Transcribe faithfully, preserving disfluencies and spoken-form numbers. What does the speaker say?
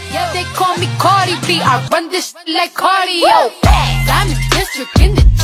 Yeah, they call me Cardi B. I run this like cardio. Diamond district in the